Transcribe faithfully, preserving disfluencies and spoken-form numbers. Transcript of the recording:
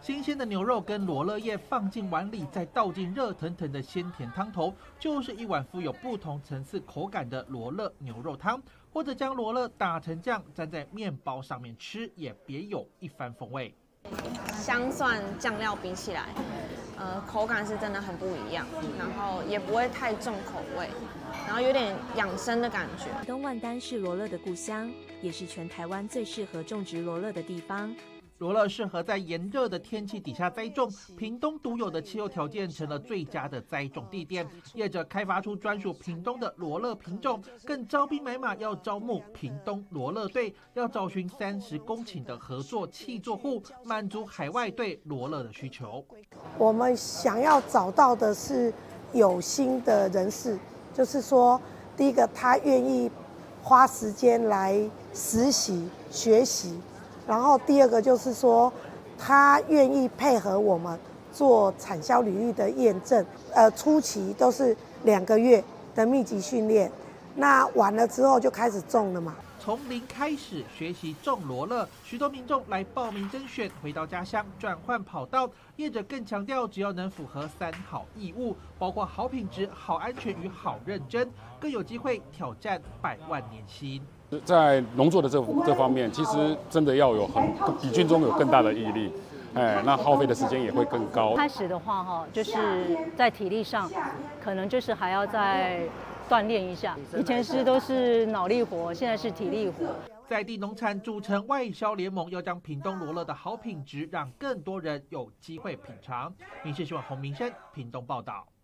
新鲜的牛肉跟罗勒叶放进碗里，再倒进热腾腾的鲜甜汤头，就是一碗富有不同层次口感的罗勒牛肉汤。或者将罗勒打成酱，蘸在面包上面吃，也别有一番风味。 香蒜酱料比起来，呃，口感是真的很不一样，然后也不会太重口味，然后有点养生的感觉。 屏东万丹是罗勒的故乡，也是全台湾最适合种植罗勒的地方。 罗勒适合在炎热的天气底下栽种，屏东独有的气候条件成了最佳的栽种地点。业者开发出专属屏东的罗勒品种，更招兵买马要招募屏东罗勒队，要找寻三十公顷的合作契作户，满足海外对罗勒的需求。 我们想要找到的是有心的人士，就是说，第一个他愿意花时间来实习学习。然后第二个就是说，他愿意配合我们做产销履历的验证。呃，初期都是两个月的密集训练，那完了之后就开始种了嘛。 从零开始学习种罗勒，许多民众来报名甄选，回到家乡转换跑道。业者更强调，只要能符合三好义务，包括好品质、好安全与好认真，更有机会挑战百万年薪。 在农作的这这方面，其实真的要有很比军中有更大的毅力，哎，那耗费的时间也会更高。 开始的话哈，就是在体力上，可能就是还要再锻炼一下。以前是都是脑力活，现在是体力活。 在地农产组成外销联盟，要将屏东罗勒的好品质让更多人有机会品尝。民视新闻洪明生屏东报道。